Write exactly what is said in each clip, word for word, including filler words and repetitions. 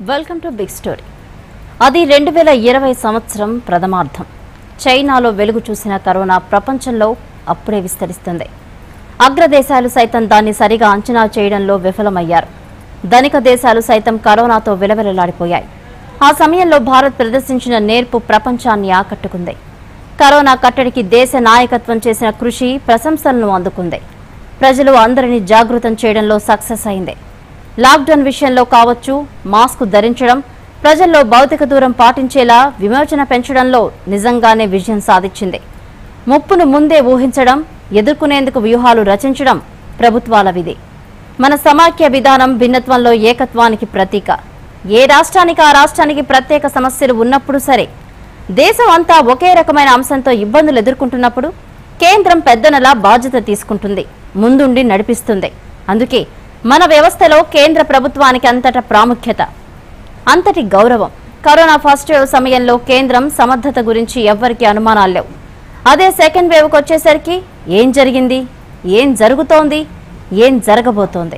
Welcome to big story. అది రెండు వేల ఇరవై సంవత్సరం ప్రథమార్థం. చైనాలో వెలుగు చూసిన కరోనా ప్రపంచంలో అప్పుడే విస్తరిస్తుంది. అగ్రదేశాలు సైతం దాన్ని సరిగా అంచనా చేయడంలో విఫలమయ్యారు. ధనిక దేశాలు సైతం కరోనాతో విలవిలలాడిపోయాయి. ఆ సమయంలో భారత్ ప్రదర్శించిన నేర్పు ప్రపంచాన్ని ఆకట్టుకుంది. కరోనా కట్టడికి దేశ నాయకత్వం చేసిన కృషి ప్రశంసలను అందుకుంది. ప్రజలు అందరినీ జాగృతం చేయడంలో సక్సెస్ అయింది. లాక్డౌన్ విషయంలో కావచ్చు, మాస్క్ ధరించడం, ప్రజల్లో భౌతిక దూరం పాటించేలా విమోచన పెంచడంలో నిజంగానే విజయం సాధించింది. ముప్పును ముందే ఊహించడం, ఎదుర్కొనేందుకు వ్యూహాలు రచించడం ప్రభుత్వాల విధి. మన సమాఖ్య విధానం భిన్నత్వంలో ఏకత్వానికి ప్రతీక. ఏ రాష్ట్రానికి ఆ రాష్ట్రానికి ప్రత్యేక సమస్యలు ఉన్నప్పుడు సరే, దేశం అంతా ఒకే రకమైన అంశంతో ఇబ్బందులు ఎదుర్కొంటున్నప్పుడు కేంద్రం పెద్దనలా బాధ్యత తీసుకుంటుంది, ముందుండి నడిపిస్తుంది. అందుకే మన వ్యవస్థలో కేంద్ర ప్రభుత్వానికి అంతటా ప్రాముఖ్యత, అంతటి గౌరవం. కరోనా ఫస్ట్ వేవ్ సమయంలో కేంద్రం సమర్థత గురించి ఎవ్వరికీ అనుమానాలు లేవు. అదే సెకండ్ వేవ్కి వచ్చేసరికి ఏం జరిగింది, ఏం జరుగుతోంది, ఏం జరగబోతోంది?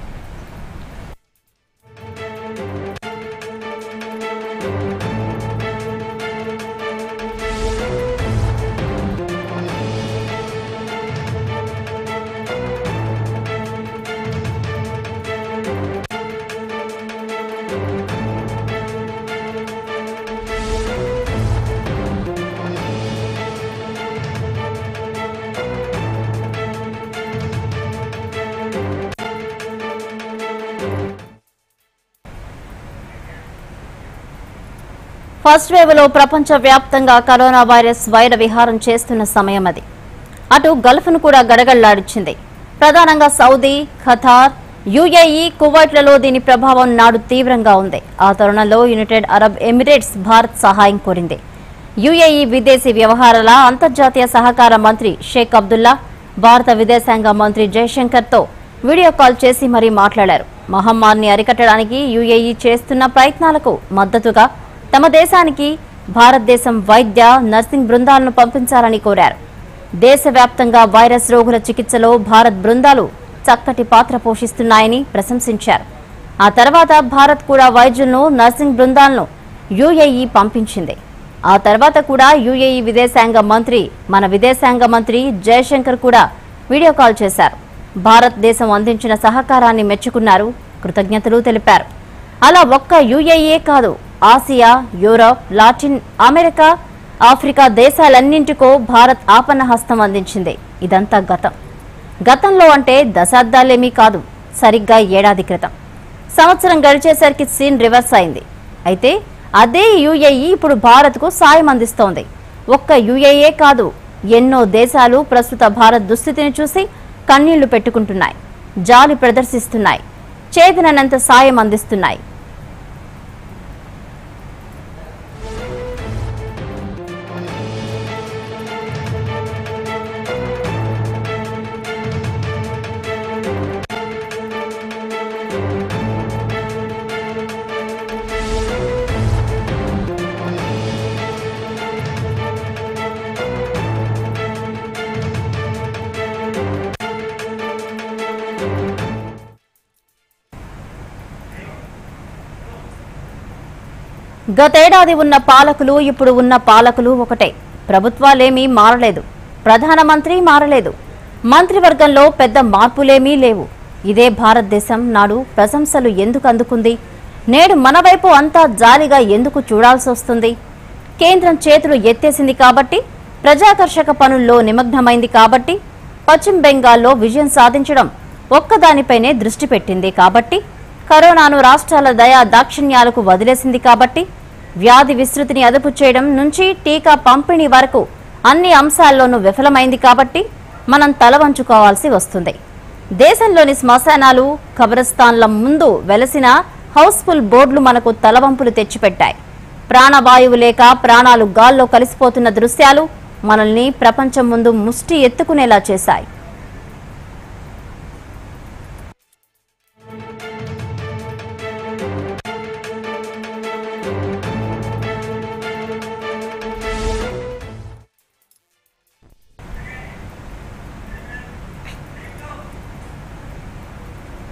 ఫస్ట్ వేవ్ లో ప్రపంచ వ్యాప్తంగా కరోనా వైరస్ వైర విహారం చేస్తున్న సమయం అది. అటు గల్ఫ్ను కూడా గడగడలాడించింది. ప్రధానంగా సౌదీ, ఖతార్, యుఏఈ, కువైట్లలో దీని ప్రభావం నాడు తీవ్రంగా ఉంది. ఆ తరుణంలో యునైటెడ్ అరబ్ ఎమిరేట్స్ భారత్ సహాయం కోరింది. యుఏఈ విదేశీ వ్యవహారాల అంతర్జాతీయ సహకార మంత్రి షేక్ అబ్దుల్లా భారత విదేశాంగ మంత్రి జయశంకర్తో వీడియో కాల్ చేసి మరీ మాట్లాడారు. మహమ్మారిని అరికట్టడానికి యుఏఈ చేస్తున్న ప్రయత్నాలకు మద్దతుగా తమ దేశానికి భారతదేశం వైద్య, నర్సింగ్ బృందాలను పంపించాలని కోరారు. దేశవ్యాప్తంగా వైరస్ రోగుల చికిత్సలో భారత్ బృందాలు చక్కటి పాత్ర పోషిస్తున్నాయని ప్రశంసించారు. ఆ తర్వాత భారత్ కూడా వైద్యులను, నర్సింగ్ బృందాలను యుఏఈ పంపించింది. ఆ తర్వాత కూడా యుఏఈ విదేశాంగ మంత్రి మన విదేశాంగ మంత్రి జయశంకర్ కూడా వీడియో కాల్ చేశారు. భారతదేశం అందించిన సహకారాన్ని మెచ్చుకున్నారు, కృతజ్ఞతలు తెలిపారు. అలా ఒక్క యుఏఈ కాదు, Asia, Europe, Latin America, Africa దేశాలన్నింటికో భారత్ ఆపన్న హస్తం అందించింది. ఇదంతా గతం. గతంలో అంటే దశాబ్దాలేమీ కాదు, సరిగ్గా ఏడాది క్రితం. సంవత్సరం గడిచేసరికి సీన్ రివర్స్ అయింది. అయితే అదే యుఏఈ ఇప్పుడు భారత్కు సాయం అందిస్తోంది. ఒక్క యుఏఈ కాదు, ఎన్నో దేశాలు ప్రస్తుత భారత్ దుస్థితిని చూసి కన్నీళ్లు పెట్టుకుంటున్నాయి, జాలి ప్రదర్శిస్తున్నాయి, చేతనన్నంత సాయం అందిస్తున్నాయి. గతేడాది ఉన్న పాలకులు ఇప్పుడు ఉన్న పాలకులు ఒకటే. ప్రభుత్వాలేమీ మారలేదు, ప్రధానమంత్రి మారలేదు, మంత్రివర్గంలో పెద్ద మార్పులేమీ లేవు. ఇదే భారతదేశం నాడు ప్రశంసలు ఎందుకు అందుకుంది? నేడు మన వైపు అంతా జాలిగా ఎందుకు చూడాల్సి వస్తుంది? కేంద్రం చేతులు ఎత్తేసింది కాబట్టి, ప్రజాకర్షక పనుల్లో నిమగ్నమైంది కాబట్టి, పశ్చిమ బెంగాల్లో విజయం సాధించడం ఒక్కదానిపైనే దృష్టి పెట్టింది కాబట్టి, కరోనాను రాష్ట్రాల దయా దాక్షిణ్యాలకు వదిలేసింది కాబట్టి, వ్యాధి విస్తృతిని అదుపు చేయడం నుంచి టీకా పంపిణీ వరకు అన్ని అంశాల్లోనూ విఫలమైంది కాబట్టి మనం తల వంచుకోవాల్సి వస్తుంది. దేశంలోని శ్మశానాలు, కబ్రస్థాన్ల ముందు వెలసిన హౌస్ఫుల్ బోర్డులు మనకు తలవంపులు తెచ్చిపెట్టాయి. ప్రాణవాయువు లేక ప్రాణాలు గాల్లో కలిసిపోతున్న దృశ్యాలు మనల్ని ప్రపంచం ముందు ముష్టి ఎత్తుకునేలా చేశాయి.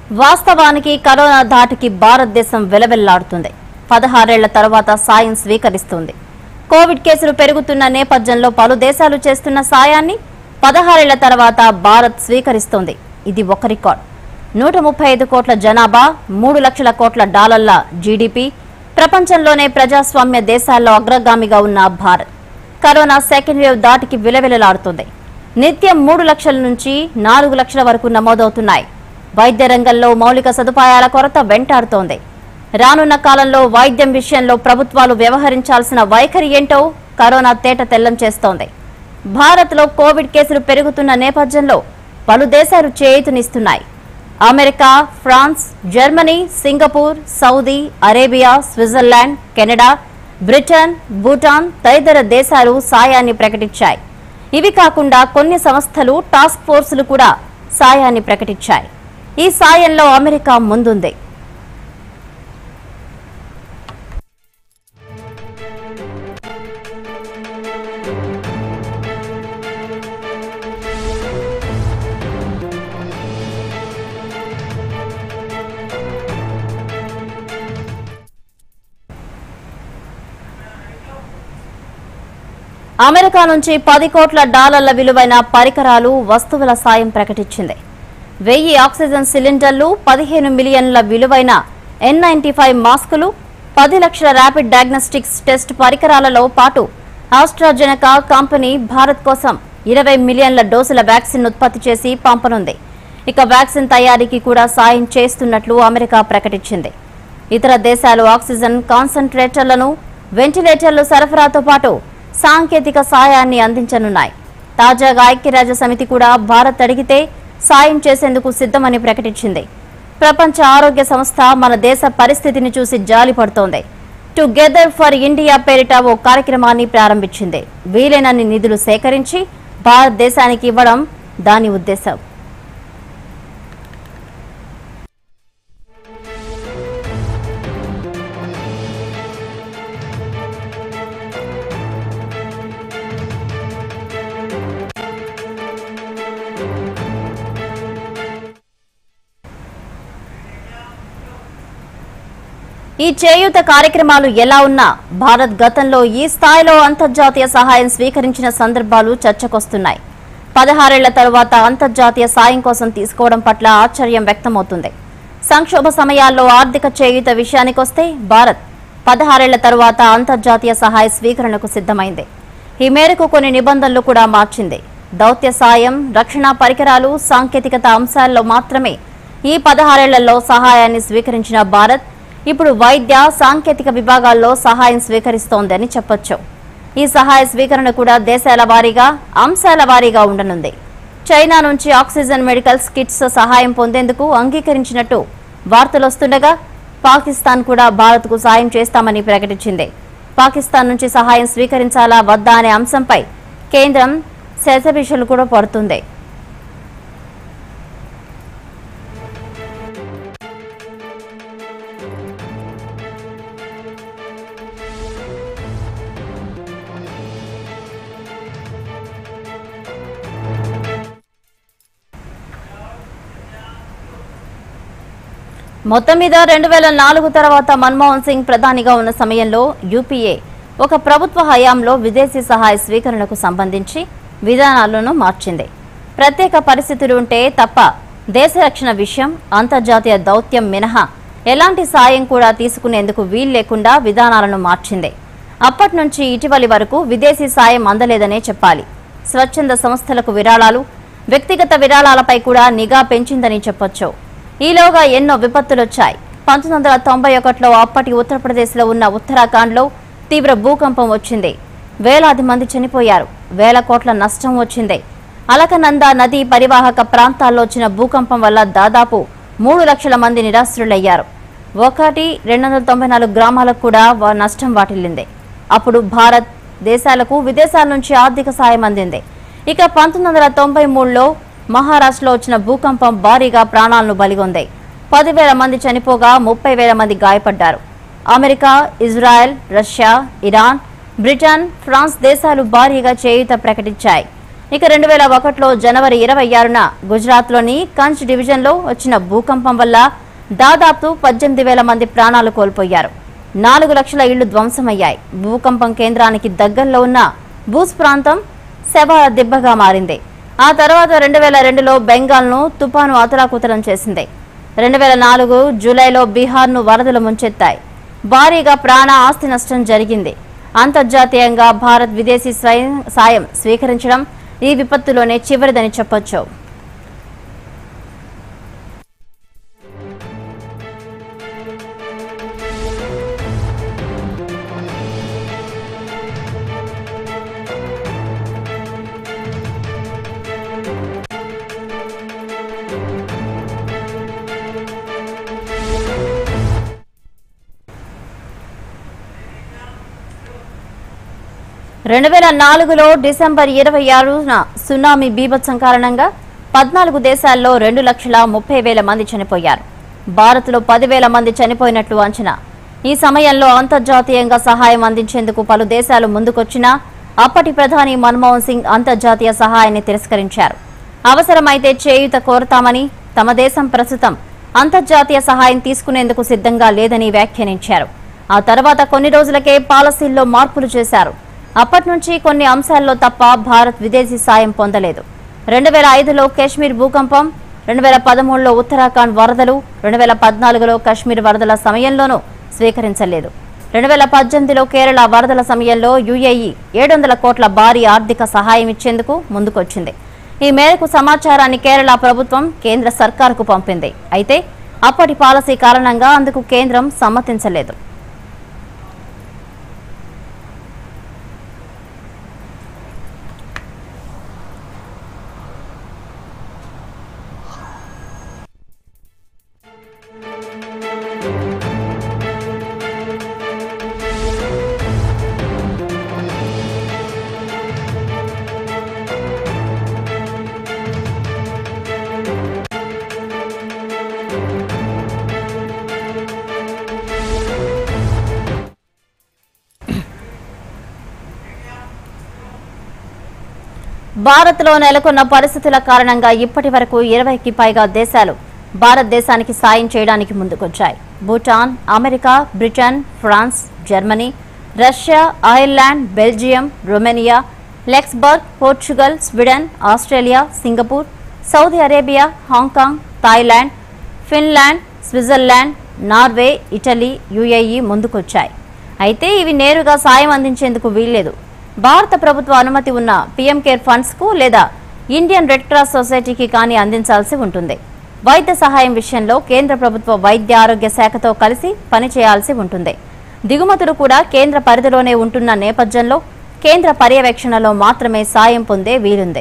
వాస్తవానికి కరోనా ధాటికి భారతదేశం వెలవెల్లాడుతుంది. పదహారేళ్ల తర్వాత సాయం స్వీకరిస్తుంది. కోవిడ్ కేసులు పెరుగుతున్న నేపథ్యంలో పలు దేశాలు చేస్తున్న సాయాన్ని పదహారేళ్ల తర్వాత భారత్ స్వీకరిస్తోంది. ఇది ఒక రికార్డ్. నూట ముప్పై ఐదు కోట్ల జనాభా, మూడు లక్షల కోట్ల డాలర్ల జీడీపీ, ప్రపంచంలోనే ప్రజాస్వామ్య దేశాల్లో అగ్రగామిగా ఉన్న భారత్ కరోనా సెకండ్ వేవ్ దాటికి విలవిలలాడుతుంది. నిత్యం మూడు లక్షల నుంచి నాలుగు లక్షల వరకు నమోదవుతున్నాయి. వైద్య రంగంలో మౌలిక సదుపాయాల కొరత వెంటాడుతోంది. రానున్న కాలంలో వైద్యం విషయంలో ప్రభుత్వాలు వ్యవహరించాల్సిన వైఖరి ఏంటో కరోనా తేట తెల్లం చేస్తోంది. భారత్లో కోవిడ్ కేసులు పెరుగుతున్న నేపథ్యంలో పలు దేశాలు చేయూతనిస్తున్నాయి. America, France, Germany, Singapore, Saudi Arabia, Switzerland, Canada, Britain, Bhutan తదితర దేశాలు సాయాన్ని ప్రకటించాయి. ఇవి కాకుండా కొన్ని సంస్థలు, టాస్క్ ఫోర్సులు కూడా సాయాన్ని ప్రకటించాయి. ఈ సాయంలో అమెరికా ముందుంది. అమెరికా నుంచి పది కోట్ల డాలర్ల విలువైన పరికరాలు, వస్తువుల సాయం ప్రకటించింది. వెయ్యి ఆక్సిజన్ సిలిండర్లు, పదిహేను మిలియన్ల విలువైన ఎన్ నైన్టీ ఫైవ్ మాస్కులు, పది లక్షల ర్యాపిడ్ డయాగ్నోస్టిక్స్ టెస్ట్ పరికరాలలో పాటు ఆస్ట్రాజెనెకా కంపెనీ భారత్ కోసం ఇరవై మిలియన్ల డోసుల వ్యాక్సిన్ ఉత్పత్తి చేసి పంపనుంది. ఇక వ్యాక్సిన్ తయారీకి కూడా సాయం చేస్తున్నట్లు అమెరికా ప్రకటించింది. ఇతర దేశాలు ఆక్సిజన్ కాన్సంట్రేటర్లను, వెంటిలేటర్లు సరఫరాతో పాటు సాంకేతిక సాయాన్ని అందించనున్నాయి. తాజాగా ఐక్యరాజ్య సమితి కూడా భారత్ అడిగితే సాయం చేసేందుకు సిద్ధమని ప్రకటించింది. ప్రపంచ ఆరోగ్య సంస్థ మన దేశ పరిస్థితిని చూసి జాలిపడుతోంది. టుగెదర్ ఫర్ ఇండియా పేరిట ఓ కార్యక్రమాన్ని ప్రారంభించింది. వీలైనన్ని నిధులు సేకరించి భారతదేశానికి ఇవ్వడం దాని ఉద్దేశం. ఈ చేయూత కార్యక్రమాలు ఎలా ఉన్నా భారత్ గతంలో ఈ స్థాయిలో అంతర్జాతీయ సహాయం స్వీకరించిన సందర్భాలు చర్చకొస్తున్నాయి. పదహారేళ్ల తరువాత అంతర్జాతీయ సాయం కోసం తీసుకోవడం పట్ల ఆశ్చర్యం వ్యక్తమవుతుంది. సంక్షోభ సమయాల్లో ఆర్థిక చేయూత విషయానికొస్తే భారత్ పదహారేళ్ల తరువాత అంతర్జాతీయ సహాయ స్వీకరణకు సిద్ధమైంది. ఈ మేరకు కొన్ని నిబంధనలు కూడా మార్చింది. దౌత్య సాయం, రక్షణ పరికరాలు, సాంకేతికత అంశాల్లో మాత్రమే ఈ పదహారేళ్లలో సహాయాన్ని స్వీకరించిన భారత్ ఇప్పుడు వైద్య, సాంకేతిక విభాగాల్లో సహాయం స్వీకరిస్తోందని చెప్పొచ్చు. ఈ సహాయ స్వీకరణ కూడా దేశాల వారీగా, అంశాల వారీగా ఉండనుంది. చైనా నుంచి ఆక్సిజన్ మెడికల్స్ కిట్స్ సహాయం పొందేందుకు అంగీకరించినట్టు వార్తలొస్తుండగా పాకిస్తాన్ కూడా భారత్కు సాయం చేస్తామని ప్రకటించింది. పాకిస్తాన్ నుంచి సహాయం స్వీకరించాలా వద్దా అనే అంశంపై కేంద్రం శశబిషలు కూడా పడుతుంది. మొత్తం మీద రెండు వేల నాలుగు తర్వాత మన్మోహన్ సింగ్ ప్రధానిగా ఉన్న సమయంలో యూపీఏ ఒక ప్రభుత్వ హయాంలో విదేశీ సహాయ స్వీకరణకు సంబంధించి విధానాలను మార్చింది. ప్రత్యేక పరిస్థితులు ఉంటే తప్ప దేశ రక్షణ విషయం, అంతర్జాతీయ దౌత్యం మినహా ఎలాంటి సాయం కూడా తీసుకునేందుకు వీలు లేకుండా విధానాలను మార్చింది. అప్పటి నుంచి ఇటీవలి వరకు విదేశీ సాయం అందలేదనే చెప్పాలి. స్వచ్ఛంద సంస్థలకు విరాళాలు, వ్యక్తిగత విరాళాలపై కూడా నిఘా పెంచిందని చెప్పొచ్చు. ఈలోగా ఎన్నో విపత్తులొచ్చాయి. పంతొమ్మిది వందల తొంభై ఒకటిలో అప్పటి ఉత్తరప్రదేశ్లో ఉన్న ఉత్తరాఖండ్లో తీవ్ర భూకంపం వచ్చింది. వేలాది మంది చనిపోయారు. వేల కోట్ల నష్టం వచ్చింది. అలకనంద నదీ పరివాహక ప్రాంతాల్లో వచ్చిన భూకంపం వల్ల దాదాపు మూడు లక్షల మంది నిరాశ్రులయ్యారు. ఒకటి రెండు వందల తొంభై నాలుగు గ్రామాలకు కూడా నష్టం వాటిల్లింది. అప్పుడు భారత్ దేశాలకు విదేశాల నుంచి ఆర్థిక సాయం అందింది. ఇక పంతొమ్మిది వందల తొంభై మూడులో మహారాష్ట్రలో వచ్చిన భూకంపం భారీగా ప్రాణాలను బలిగొంది. పదివేల మంది చనిపోగా ముప్పై వేల మంది గాయపడ్డారు. America, Israel, Russia, Iran, Britain, France దేశాలు భారీగా చేయూత ప్రకటించాయి. ఇక రెండు వేల ఒకటిలో జనవరి ఇరవై ఆరున గుజరాత్లోని కంచ్ డివిజన్లో వచ్చిన భూకంపం వల్ల దాదాపు పద్దెనిమిది వేల మంది ప్రాణాలు కోల్పోయారు. నాలుగు లక్షల ఇళ్లు ధ్వంసమయ్యాయి. భూకంపం కేంద్రానికి దగ్గరలో ఉన్న భూస్ ప్రాంతం శవాల దిబ్బగా మారింది. ఆ తర్వాత రెండు వేల రెండులో బెంగాల్ను తుపాను అతలాకుతలం చేసింది. రెండు వేల నాలుగు జూలైలో బీహార్ను వరదలు ముంచెత్తాయి. భారీగా ప్రాణ ఆస్తి నష్టం జరిగింది. అంతర్జాతీయంగా భారత్ విదేశీ సాయం స్వీకరించడం ఈ విపత్తులోనే చివరిదని చెప్పొచ్చు. రెండు వేల నాలుగులో డిసెంబర్ ఇరవై ఆరున సునామీ బీభత్సం కారణంగా పద్నాలుగు దేశాల్లో రెండు లక్షల ముప్పై వేల మంది చనిపోయారు. భారత్లో పదివేల మంది చనిపోయినట్లు అంచనా. ఈ సమయంలో అంతర్జాతీయంగా సహాయం అందించేందుకు పలు దేశాలు ముందుకొచ్చినా అప్పటి ప్రధాని మన్మోహన్ సింగ్ అంతర్జాతీయ సహాయాన్ని తిరస్కరించారు. అవసరమైతే చేయూత కోరతామని, తమ దేశం ప్రస్తుతం అంతర్జాతీయ సహాయం తీసుకునేందుకు సిద్ధంగా లేదని వ్యాఖ్యానించారు. ఆ తర్వాత కొన్ని రోజులకే పాలసీల్లో మార్పులు చేశారు. అప్పటి నుంచి కొన్ని అంశాల్లో తప్ప భారత్ విదేశీ సాయం పొందలేదు. రెండు వేల ఐదులో కాశ్మీర్ భూకంపం, రెండు వేల పదమూడులో ఉత్తరాఖండ్ వరదలు, రెండు వేల పద్నాలుగులో కాశ్మీర్ వరదల సమయంలోనూ స్వీకరించలేదు. రెండు వేల పద్దెనిమిదిలో కేరళ వరదల సమయంలో యుఏఈ ఏడు వందల కోట్ల భారీ ఆర్థిక సహాయం ఇచ్చేందుకు ముందుకొచ్చింది. ఈ మేరకు సమాచారాన్ని కేరళ ప్రభుత్వం కేంద్ర సర్కారుకు పంపింది. అయితే అప్పటి పాలసీ కారణంగా అందుకు కేంద్రం సమ్మతించలేదు. భారత్లో నెలకొన్న పరిస్థితుల కారణంగా ఇప్పటి వరకు ఇరవైకి పైగా దేశాలు భారతదేశానికి సాయం చేయడానికి ముందుకొచ్చాయి. Bhutan, America, Britain, France, Germany, Russia, Ireland, Belgium, Romania, Luxembourg, Portugal, Sweden, Australia, Singapore, Saudi Arabia, Hong Kong, Thailand, Finland, Switzerland, Norway, Italy, UAE ముందుకొచ్చాయి. అయితే ఇవి నేరుగా సాయం అందించేందుకు వీల్లేదు. భారత ప్రభుత్వ అనుమతి ఉన్న పీఎం కేర్ ఫండ్స్ కు లేదా ఇండియన్ రెడ్ క్రాస్ సొసైటీకి కానీ అందించాల్సి ఉంటుంది. వైద్య సహాయం విషయంలో కేంద్ర ప్రభుత్వ వైద్య ఆరోగ్య శాఖతో కలిసి పనిచేయాల్సి ఉంటుంది. దిగుమతులు కూడా కేంద్ర పరిధిలోనే ఉంటున్న నేపథ్యంలో కేంద్ర పర్యవేక్షణలో మాత్రమే సాయం పొందే వీలుంది.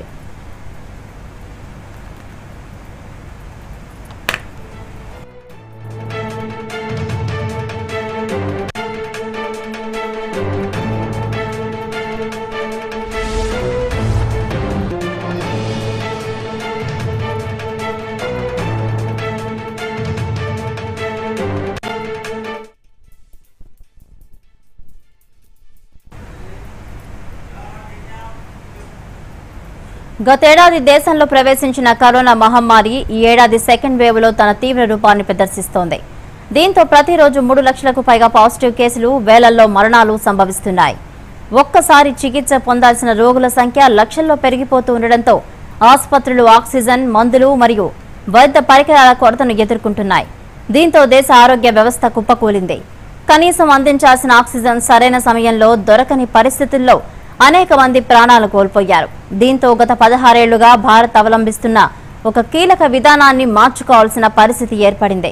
గతేడాది దేశంలో ప్రవేశించిన కరోనా మహమ్మారి ఈ ఏడాది సెకండ్ వేవ్ లో తన తీవ్ర రూపాన్ని ప్రదర్శిస్తోంది. దీంతో ప్రతిరోజు మూడు లక్షలకు పైగా పాజిటివ్ కేసులు, వేలల్లో మరణాలు సంభవిస్తున్నాయి. ఒక్కసారి చికిత్స పొందాల్సిన రోగుల సంఖ్య లక్షల్లో పెరిగిపోతూ ఉండడంతో ఆసుపత్రులు ఆక్సిజన్, మందులు మరియు వైద్య పరికరాల కొరతను ఎదుర్కొంటున్నాయి. దీంతో దేశ ఆరోగ్య వ్యవస్థ కుప్పకూలింది. కనీసం అందించాల్సిన ఆక్సిజన్ సరైన సమయంలో దొరకని పరిస్థితుల్లో అనేక మంది ప్రాణాలు కోల్పోయారు. దీంతో గత పదహారేళ్లుగా భారత్ అవలంబిస్తున్న ఒక కీలక విధానాన్ని మార్చుకోవాల్సిన పరిస్థితి ఏర్పడింది.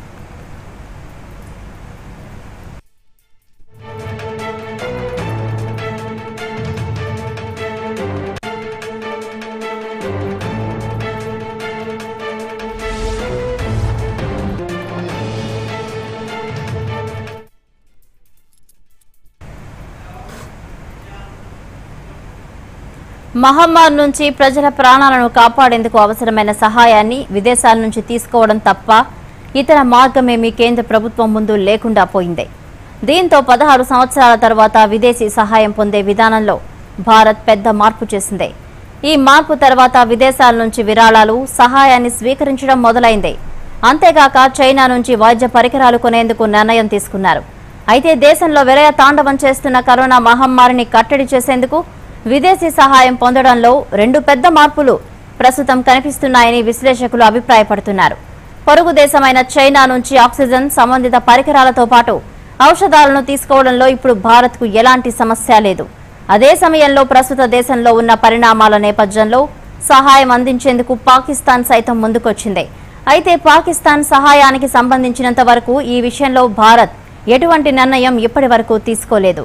మహమ్మారి నుంచి ప్రజల ప్రాణాలను కాపాడేందుకు అవసరమైన సహాయాన్ని విదేశాల నుంచి తీసుకోవడం తప్ప ఇతర మార్గమేమీ కేంద్ర ప్రభుత్వం ముందు లేకుండా పోయింది. దీంతో పదహారు సంవత్సరాల తర్వాత విదేశీ సహాయం పొందే విధానంలో భారత్ పెద్ద మార్పు చేసింది. ఈ మార్పు తర్వాత విదేశాల నుంచి విరాళాలు సహాయాన్ని స్వీకరించడం మొదలైంది. అంతేగాక చైనా నుంచి వైద్య పరికరాలు కొనేందుకు నిర్ణయం తీసుకున్నారు. అయితే దేశంలో విలయ తాండవం చేస్తున్న కరోనా మహమ్మారిని కట్టడి చేసేందుకు విదేశీ సహాయం పొందడంలో రెండు పెద్ద మార్పులు ప్రస్తుతం కనిపిస్తున్నాయని విశ్లేషకులు అభిప్రాయపడుతున్నారు. పొరుగు దేశమైన చైనా నుంచి ఆక్సిజన్ సంబంధిత పరికరాలతో పాటు ఔషధాలను తీసుకోవడంలో ఇప్పుడు భారత్కు ఎలాంటి సమస్య లేదు. అదే సమయంలో ప్రస్తుత దేశంలో ఉన్న పరిణామాల నేపథ్యంలో సహాయం అందించేందుకు పాకిస్తాన్ సైతం ముందుకొచ్చింది. అయితే పాకిస్తాన్ సహాయానికి సంబంధించినంత వరకు ఈ విషయంలో భారత్ ఎటువంటి నిర్ణయం ఇప్పటి వరకు తీసుకోలేదు.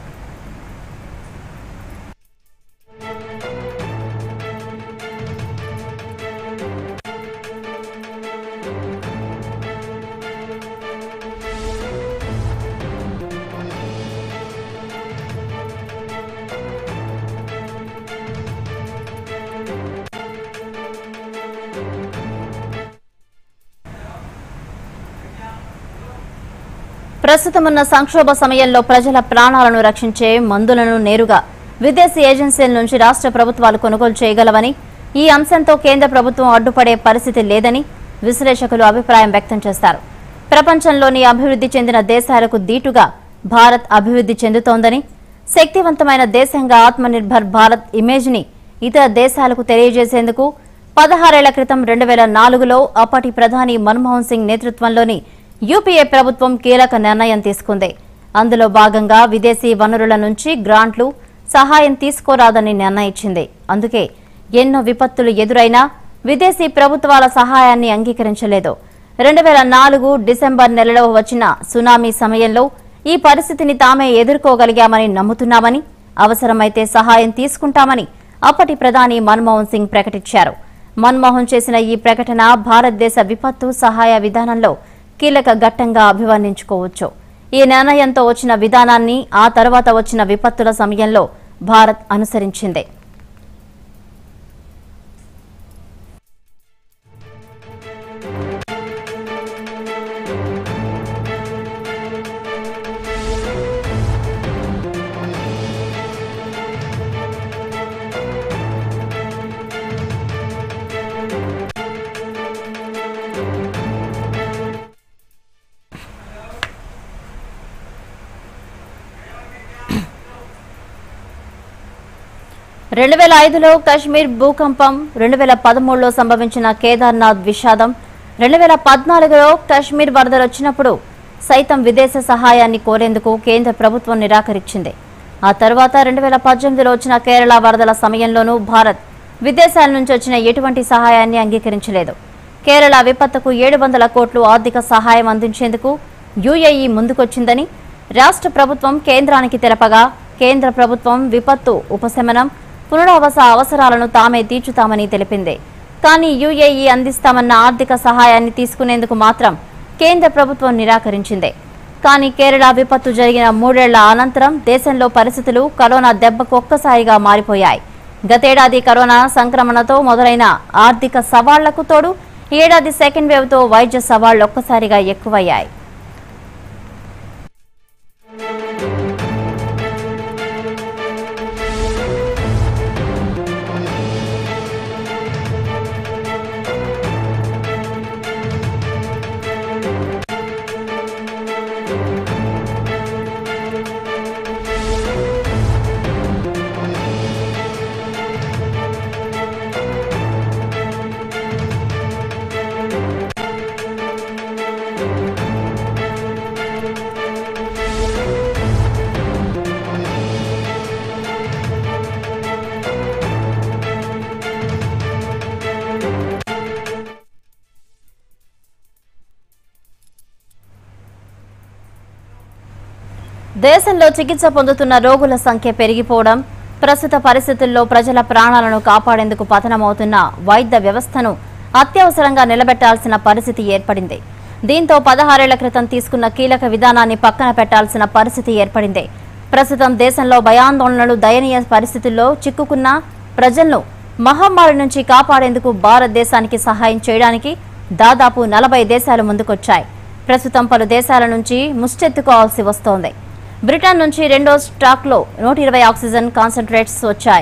ప్రస్తుతమున్న సంక్షోభ సమయంలో ప్రజల ప్రాణాలను రక్షించే మందులను నేరుగా విదేశీ ఏజెన్సీల నుంచి రాష్ట్ర ప్రభుత్వాలు కొనుగోలు చేయగలవని, ఈ అంశంతో కేంద్ర ప్రభుత్వం అడ్డుపడే పరిస్థితి లేదని విశ్లేషకులు అభిప్రాయం వ్యక్తం చేశారు. ప్రపంచంలోని అభివృద్ధి చెందిన దేశాలకు దీటుగా భారత్ అభివృద్ధి చెందుతోందని, శక్తివంతమైన దేశంగా ఆత్మనిర్భర్ భారత్ ఇమేజ్ని ఇతర దేశాలకు తెలియజేసేందుకు పదహారేళ్ల క్రితం రెండు వేల నాలుగులో అప్పటి ప్రధాని మన్మోహన్ సింగ్ నేతృత్వంలోని యూపీఏ ప్రభుత్వం కీలక నిర్ణయం తీసుకుంది. అందులో భాగంగా విదేశీ వనరుల నుంచి గ్రాంట్లు సహాయం తీసుకోరాదని నిర్ణయించింది. అందుకే ఎన్నో విపత్తులు ఎదురైనా విదేశీ ప్రభుత్వాల సహాయాన్ని అంగీకరించలేదు. రెండు వేల నాలుగు డిసెంబర్ నెలలో వచ్చిన సునామీ సమయంలో ఈ పరిస్థితిని తామే ఎదుర్కోగలిగామని నమ్ముతున్నామని, అవసరమైతే సహాయం తీసుకుంటామని అప్పటి ప్రధాని మన్మోహన్ సింగ్ ప్రకటించారు. మన్మోహన్ చేసిన ఈ ప్రకటన భారతదేశ విపత్తు సహాయ విధానంలో కీలక ఘట్టంగా అభివర్ణించుకోవచ్చు. ఈ నిర్ణయంతో వచ్చిన విధానాన్ని ఆ తర్వాత వచ్చిన విపత్తుల సమయంలో భారత్ అనుసరించింది. రెండు వేల ఐదులో కశ్మీర్ భూకంపం, రెండు వేల పదమూడులో సంభవించిన కేదార్నాథ్ విషాదం, రెండు వేల పద్నాలుగులో కశ్మీర్ వరదలు వచ్చినప్పుడు సైతం విదేశ సహాయాన్ని కోరేందుకు కేంద్ర ప్రభుత్వం నిరాకరించింది. ఆ తర్వాత రెండు వేల పద్దెనిమిదిలో వచ్చిన కేరళ వరదల సమయంలోనూ భారత్ విదేశాల నుంచి వచ్చిన ఎటువంటి సహాయాన్ని అంగీకరించలేదు. కేరళ విపత్తుకు ఏడు వందల కోట్లు ఆర్థిక సహాయం అందించేందుకు యూఏఈ ముందుకొచ్చిందని రాష్ట్ర ప్రభుత్వం కేంద్రానికి తెలపగా, కేంద్ర ప్రభుత్వం విపత్తు ఉపశమనం, పునరావాస అవసరాలను తామే తీర్చుతామని తెలిపింది. కానీ యూఏఈ అందిస్తామన్న ఆర్థిక సహాయాన్ని తీసుకునేందుకు మాత్రం కేంద్ర ప్రభుత్వం నిరాకరించింది. కానీ కేరళ విపత్తు జరిగిన మూడేళ్ల అనంతరం దేశంలో పరిస్థితులు కరోనా దెబ్బకు ఒక్కసారిగా మారిపోయాయి. గతేడాది కరోనా సంక్రమణతో మొదలైన ఆర్థిక సవాళ్లకు తోడు ఏడాది సెకండ్ వేవ్తో వైద్య సవాళ్లు ఒక్కసారిగా ఎక్కువయ్యాయి. దేశంలో చికిత్స పొందుతున్న రోగుల సంఖ్య పెరిగిపోవడం, ప్రస్తుత పరిస్థితుల్లో ప్రజల ప్రాణాలను కాపాడేందుకు పతనమవుతున్న వైద్య వ్యవస్థను అత్యవసరంగా నిలబెట్టాల్సిన పరిస్థితి ఏర్పడింది. దీంతో పదహారేళ్ల క్రితం తీసుకున్న కీలక విధానాన్ని పక్కన పెట్టాల్సిన పరిస్థితి ఏర్పడింది. ప్రస్తుతం దేశంలో భయాందోళనలు, దయనీయ పరిస్థితుల్లో చిక్కుకున్న ప్రజలను మహమ్మారి నుంచి కాపాడేందుకు భారతదేశానికి సహాయం చేయడానికి దాదాపు నలభై దేశాలు ముందుకొచ్చాయి. ప్రస్తుతం పలు దేశాల నుంచి ముష్టెత్తుకోవాల్సి వస్తోంది. బ్రిటన్ నుంచి రెండో స్టాక్లో నూట ఇరవై ఆక్సిజన్ కాన్సంట్రేట్స్ వచ్చాయి.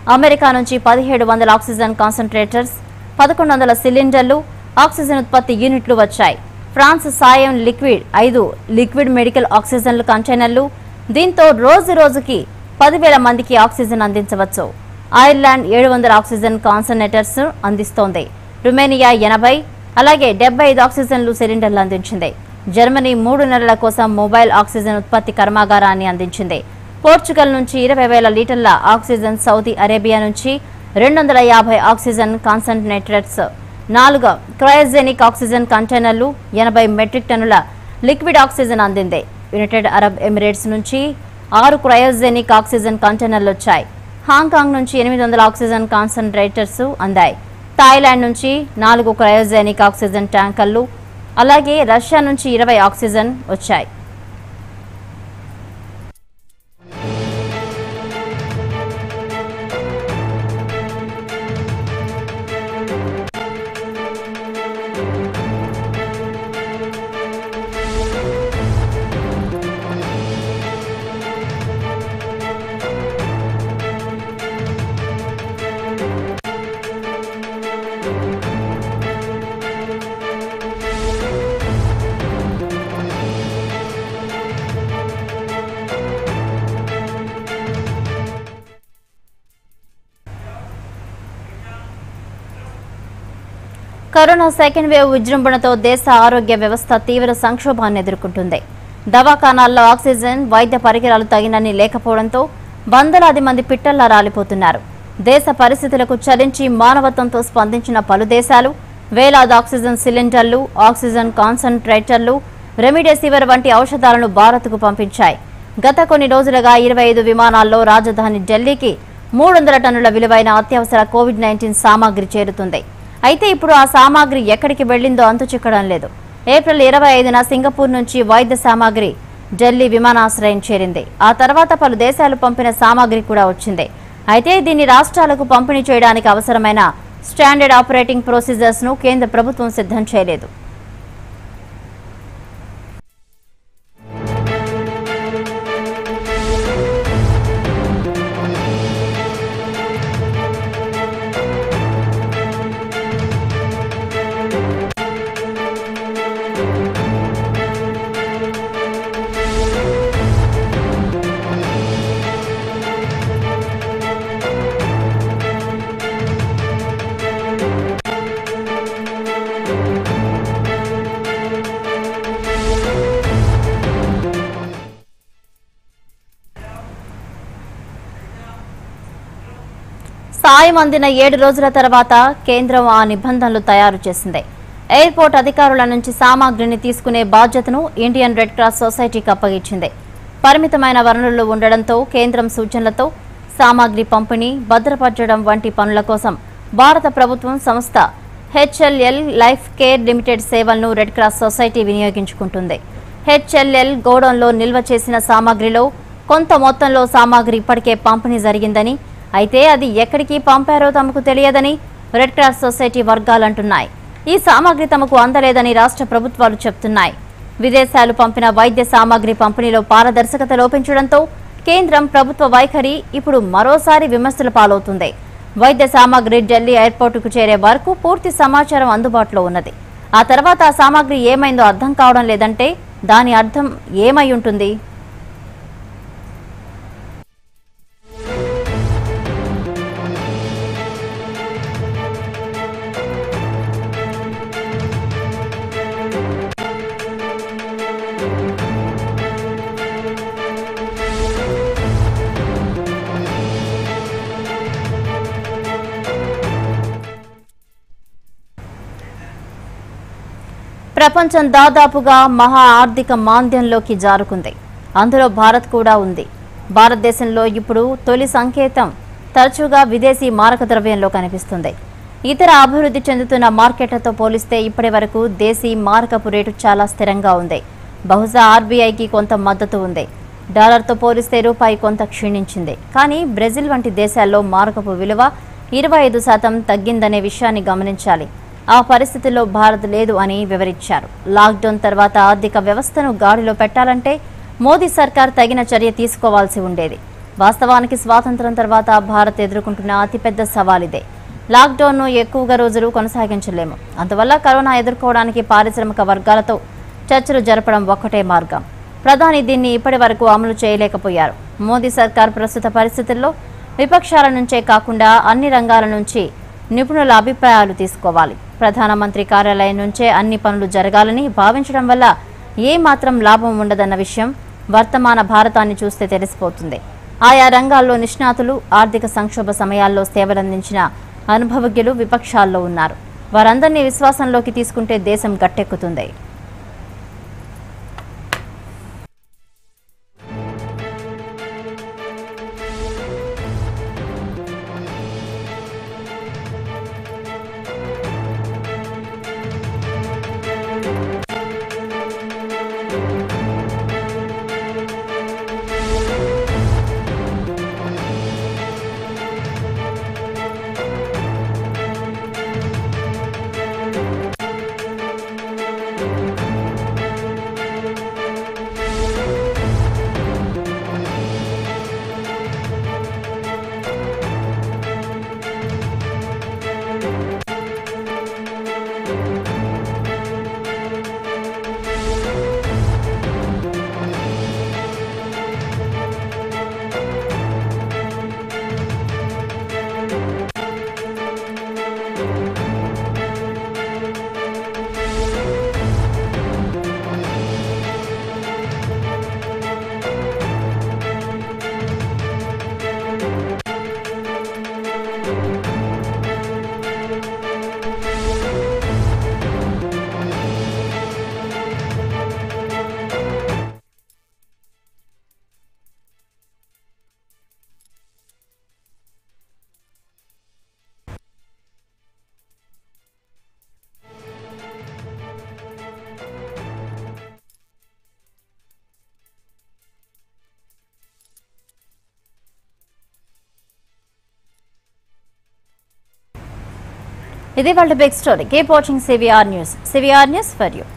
అమెరికా నుంచి పదిహేడు వందల ఆక్సిజన్ కాన్సంట్రేటర్స్, పదకొండు వందల సిలిండర్లు, ఆక్సిజన్ ఉత్పత్తి యూనిట్లు వచ్చాయి. ఫ్రాన్స్ సాయం లిక్విడ్ ఐదు లిక్విడ్ మెడికల్ ఆక్సిజన్లు కంటైనర్లు. దీంతో రోజు రోజుకి పదివేల మందికి ఆక్సిజన్ అందించవచ్చు. ఐర్లాండ్ ఏడు వందల ఆక్సిజన్ కాన్సన్ట్రేటర్స్ అందిస్తోంది. రుమేనియా ఎనభై, అలాగే డెబ్బై ఐదు ఆక్సిజన్లు సిలిండర్లు అందించింది. జర్మనీ మూడు నెలల కోసం మొబైల్ ఆక్సిజన్ ఉత్పత్తి కర్మాగారాన్ని అందించింది. పోర్చుగల్ నుంచి ఇరవై వేల లీటర్ల ఆక్సిజన్, సౌదీ అరేబియా నుంచి రెండు వందల యాభై ఆక్సిజన్ కాన్సన్ట్రేటర్స్, నాలుగు క్రయోజెనిక్ ఆక్సిజన్ కంటైనర్లు, ఎనభై మెట్రిక్ టన్నుల లిక్విడ్ ఆక్సిజన్ అందింది. యునైటెడ్ అరబ్ ఎమిరేట్స్ నుంచి ఆరు క్రయోజెనిక్ ఆక్సిజన్ కంటైనర్లు వచ్చాయి. హాంకాంగ్ నుంచి ఎనిమిది వందల ఆక్సిజన్ కాన్సన్ట్రేటర్స్ అందాయి. థాయిలాండ్ నుంచి నాలుగు క్రయోజెనిక్ ఆక్సిజన్ ట్యాంకర్లు, అలాగే రష్యా నుంచి ఇరవై ఆక్సిజన్ వచ్చాయి. కరోనా సెకండ్ వేవ్ విజృంభణతో దేశ ఆరోగ్య వ్యవస్థ తీవ్ర సంక్షోభాన్ని ఎదుర్కొంటుంది. దవాఖానాల్లో ఆక్సిజన్, వైద్య పరికరాలు తగినన్ని లేకపోవడంతో వందలాది మంది పిట్టల్లా రాలిపోతున్నారు. దేశ పరిస్థితులకు చలించి మానవత్వంతో స్పందించిన పలు దేశాలు వేలాది ఆక్సిజన్ సిలిండర్లు, ఆక్సిజన్ కాన్సన్ట్రేటర్లు, రెమిడెసివిర్ వంటి ఔషధాలను భారత్కు పంపించాయి. గత కొన్ని రోజులుగా ఇరవై ఐదు విమానాల్లో రాజధాని ఢిల్లీకి మూడు వందల టన్నుల విలువైన అత్యవసర కోవిడ్ నైన్టీన్ సామాగ్రి చేరుతుంది. అయితే ఇప్పుడు ఆ సామాగ్రి ఎక్కడికి వెళ్లిందో అంతు చిక్కడం లేదు. ఏప్రిల్ ఇరవై ఐదున సింగపూర్ నుంచి వైద్య సామాగ్రి ఢిల్లీ విమానాశ్రయం చేరింది. ఆ తర్వాత పలు దేశాలు పంపిన సామాగ్రి కూడా వచ్చింది. అయితే దీన్ని రాష్ట్రాలకు పంపిణీ చేయడానికి అవసరమైన స్టాండర్డ్ ఆపరేటింగ్ ప్రొసీజర్స్ ను కేంద్ర ప్రభుత్వం సిద్ధం చేయలేదు. సాయం అందిన ఏడు రోజుల తర్వాత కేంద్రం ఆ నిబంధనలు తయారు చేసింది. ఎయిర్పోర్ట్ అధికారుల నుంచి సామాగ్రిని తీసుకునే బాధ్యతను ఇండియన్ రెడ్ క్రాస్ సొసైటీకి అప్పగించింది. పరిమితమైన వనరులు ఉండడంతో కేంద్రం సూచనలతో సామాగ్రి పంపిణీ, భద్రపరచడం వంటి పనుల కోసం భారత ప్రభుత్వం సంస్థ హెచ్ఎల్ఎల్ లైఫ్ కేర్ లిమిటెడ్ సేవలను రెడ్ క్రాస్ సొసైటీ వినియోగించుకుంటుంది. హెచ్ఎల్ఎల్ గోడౌన్లో నిల్వ చేసిన సామాగ్రిలో కొంత మొత్తంలో సామాగ్రి ఇప్పటికే పంపిణీ జరిగిందని, అయితే అది ఎక్కడికి పంపారో తమకు తెలియదని రెడ్ క్రాస్ సొసైటీ వర్గాలంటున్నాయి. ఈ సామాగ్రి తమకు అందలేదని రాష్ట్ర ప్రభుత్వాలు చెప్తున్నాయి. విదేశాలు పంపిన వైద్య సామాగ్రి పంపిణీలో పారదర్శకత లోపించడంతో కేంద్రం ప్రభుత్వ వైఖరి ఇప్పుడు మరోసారి విమర్శల పాలవుతుంది. వైద్య సామాగ్రి ఢిల్లీ ఎయిర్పోర్టుకు చేరే వరకు పూర్తి సమాచారం అందుబాటులో ఉన్నది. ఆ తర్వాత ఆ సామాగ్రి ఏమైందో అర్థం కావడం లేదంటే దాని అర్థం ఏమై ఉంటుంది? ప్రపంచం దాదాపుగా మహా ఆర్థిక మాంద్యంలోకి జారుకుంది. అందులో భారత్ కూడా ఉంది. భారతదేశంలో ఇప్పుడు తొలి సంకేతం తరచుగా విదేశీ మారక ద్రవ్యంలో కనిపిస్తుంది. ఇతర అభివృద్ధి చెందుతున్న మార్కెట్లతో పోలిస్తే ఇప్పటి వరకు దేశీ మారకపు రేటు చాలా స్థిరంగా ఉంది. బహుశా ఆర్బీఐకి కొంత మద్దతు ఉంది. డాలర్తో పోలిస్తే రూపాయి కొంత క్షీణించింది. కానీ బ్రెజిల్ వంటి దేశాల్లో మారకపు విలువ ఇరవై ఐదు శాతం తగ్గిందనే విషయాన్ని గమనించాలి. ఆ పరిస్థితుల్లో భారత్ లేదు అని వివరించారు. లాక్డౌన్ తర్వాత ఆర్థిక వ్యవస్థను గాడిలో పెట్టాలంటే మోదీ సర్కార్ తగిన చర్య తీసుకోవాల్సి ఉండేది. వాస్తవానికి స్వాతంత్ర్యం తర్వాత భారత్ ఎదుర్కొంటున్న అతిపెద్ద సవాలిదే. లాక్డౌన్ను ఎక్కువగా రోజులు కొనసాగించలేము. అందువల్ల కరోనా ఎదుర్కోవడానికి పారిశ్రామిక వర్గాలతో చర్చలు జరపడం ఒక్కటే మార్గం. ప్రధాని దీన్ని ఇప్పటి వరకు అమలు చేయలేకపోయారు. మోదీ సర్కార్ ప్రస్తుత పరిస్థితుల్లో విపక్షాల నుంచే కాకుండా అన్ని రంగాల నుంచి నిపుణుల అభిప్రాయాలు తీసుకోవాలి. ప్రధానమంత్రి కార్యాలయం నుంచే అన్ని పనులు జరగాలని భావించడం వల్ల ఏ మాత్రం లాభం ఉండదన్న విషయం వర్తమాన భారతాన్ని చూస్తే తెలిసిపోతుంది. ఆయా రంగాల్లో నిష్ణాతులు ఆర్థిక సంక్షోభ సమయాల్లో సేవలందించిన అనుభవజ్ఞులు విపక్షాల్లో ఉన్నారు. వారందరినీ విశ్వాసంలోకి తీసుకుంటే దేశం గట్టెక్కుతుంది. ఇది వాళ్ళ big story. Keep watching CVR news. CVR news for you.